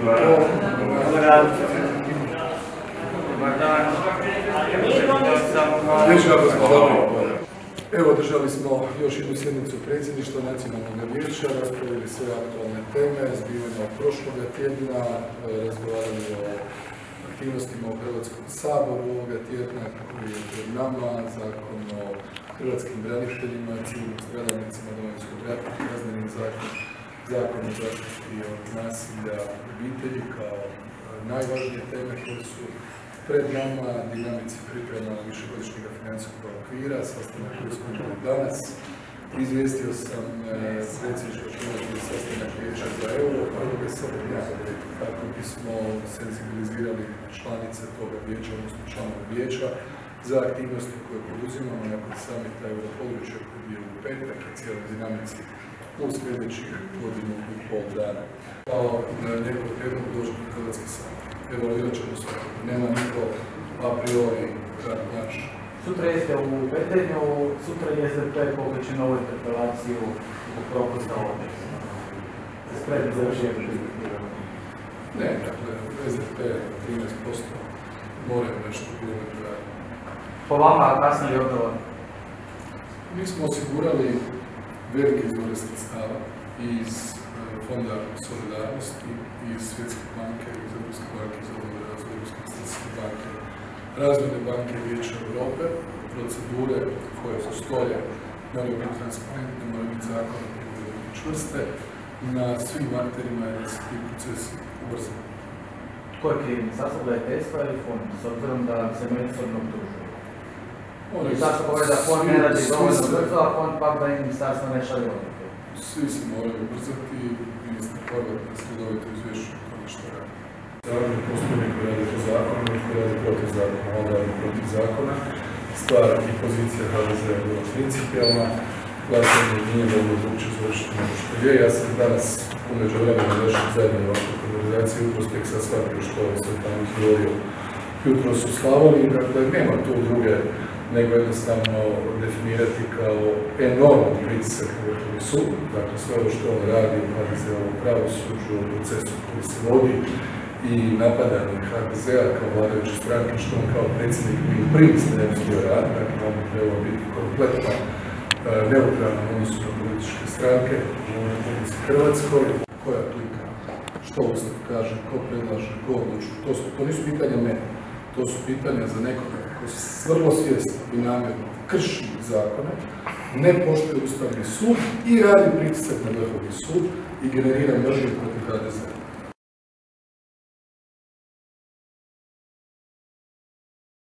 Evo, održali smo još jednu sjednicu Predsjedništva Nacionalnog vijeća, raspravili sve aktualne teme, zbivanja od prošloga tjedna, razgovarali o aktivnostima u Hrvatskom saboru ovoga tjedna koji je pred nama, zakon o hrvatskim braniteljima, civilnim stradalnicima Domovinskog rata, kazneni zakon o zaštiti od nasilja u obitelji kao najvažnije teme koje su pred nama, dinamici priprema višegodišnjeg financijskog okvira, sastanak koji smo imali danas. Izvijestio sam predsjedništva sastanak vijeća za euro 1. srpnja kako bismo senzibilizirali članice toga vijeća, odnosno članove vijeća za aktivnosti koje poduzimamo nakon samita europodručja koji je u petak i cijeloj dinamici u sljedećih godinu i pol dana. Kao njegov prijedlog dođe u Hrvatski sabor. Evaluirat ćemo se, nema niko a priori krat naš. Sutra jeste u Petrinju, sutra je SDP pokreće novu interpelaciju u propusta ovdje. Spremni za rješenje. Ne, dakle, SDP 13% moraju nešto bilo raditi. Po vama, kasno li odgovor? Mi smo osigurali velike izvore sredstava iz Fonda solidarnosti, iz Svjetske banke, iz Europske banke za razvoj, Europske investicijske banke, Razvojne banke Vijeća Europe, procedure koje su stoje, moraju biti transparentne, moraju biti zakone, moraju biti čvrste, na svim akterima je da se ti procesi ubrzaju. Ko je kriv? Ministarstvo graditeljstva ili fond? S obzirom da se međusobno optužuju. Ministarstvo govori da fond ne radi dovoljno brzo, a fond pak da i ministarstvo ne šalje odluke. Svi se moraju ubrzati i ministar Horvat na sljedovito izvješću o tome što radi. Zakon postoji koji radi po zakonu i koji radi protiv zakona. On radi protiv zakona. Stvar i pozicija HDZ-a je bila principijalna. Glasanje nije moglo drugčije završiti nego što je. Ja sam danas umeđu vremena došao zajedno ovakvu konverzaciju, jutros tek sad shvatio što je sve tamo izgovorio jutros u Slavoniji. Dakle, nema tu druge nego jednostavno definirati kao enorman pritisak na Vrhovni sud. Dakle, sve ovo što on radi u HDZ-ovom pravosuđu, u procesu koji se vodi i napadanje HDZ-a kao vladajuće stranke, što on kao predsjednik bi primisli ne bi smio raditi. Dakle, on bi trebao biti kompletno neutralan u odnosu na političke stranke u Republici Hrvatskoj. Koja klika? Što Ustav kaže? Ko predlaže? Ko odlučuje? To nisu pitanja mene. To su pitanja za nekoga koji se vrlo svjesno i namjerno krši zakone, ne poštuje Ustavni sud i radi pritisak na Vrhovni sud i generira mržnju protiv HDZ-a.